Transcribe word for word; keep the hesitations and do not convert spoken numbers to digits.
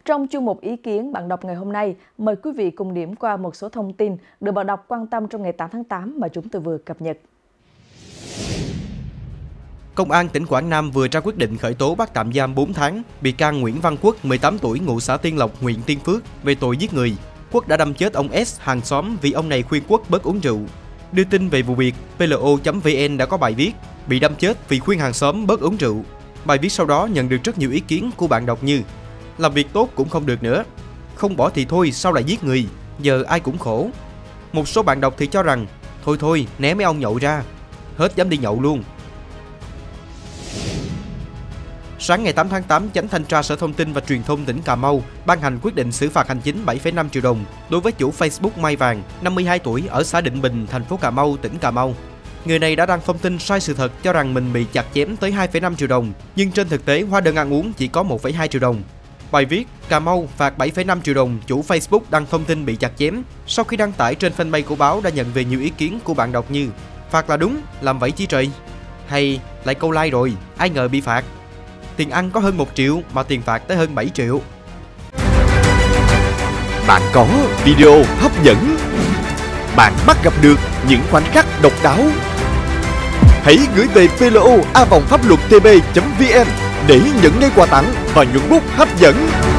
Trong chuyên mục ý kiến bạn đọc ngày hôm nay, mời quý vị cùng điểm qua một số thông tin được bạn đọc quan tâm trong ngày tám tháng tám mà chúng tôi vừa cập nhật. Công an tỉnh Quảng Nam vừa ra quyết định khởi tố bắt tạm giam bốn tháng bị can Nguyễn Văn Quốc, mười tám tuổi, ngụ xã Tiên Lộc, huyện Tiên Phước về tội giết người. Quốc đã đâm chết ông S, hàng xóm, vì ông này khuyên Quốc bớt uống rượu. Đưa tin về vụ việc, P L O chấm V N đã có bài viết bị đâm chết vì khuyên hàng xóm bớt uống rượu. Bài viết sau đó nhận được rất nhiều ý kiến của bạn đọc như: làm việc tốt cũng không được nữa, không bỏ thì thôi sao lại giết người, giờ ai cũng khổ. Một số bạn đọc thì cho rằng thôi thôi né mấy ông nhậu ra, hết dám đi nhậu luôn. Sáng ngày tám tháng tám, Chánh Thanh tra Sở Thông tin và Truyền thông tỉnh Cà Mau ban hành quyết định xử phạt hành chính bảy phẩy năm triệu đồng đối với chủ Facebook Mai Vàng, năm mươi hai tuổi, ở xã Định Bình, thành phố Cà Mau, tỉnh Cà Mau. Người này đã đăng thông tin sai sự thật cho rằng mình bị chặt chém tới hai phẩy năm triệu đồng, nhưng trên thực tế hóa đơn ăn uống chỉ có một phẩy hai triệu đồng. Bài viết Cà Mau phạt bảy phẩy năm triệu đồng chủ Facebook đăng thông tin bị chặt chém, sau khi đăng tải trên fanpage của báo đã nhận về nhiều ý kiến của bạn đọc như: phạt là đúng, làm vậy chi trời, hay lại câu like rồi, ai ngờ bị phạt. Tiền ăn có hơn một triệu mà tiền phạt tới hơn bảy triệu. Bạn có video hấp dẫn, bạn bắt gặp được những khoảnh khắc độc đáo. Hãy gửi về P L O a vòng pháp luật T B chấm V N để nhận ngay quà tặng và nhuận bút hấp dẫn.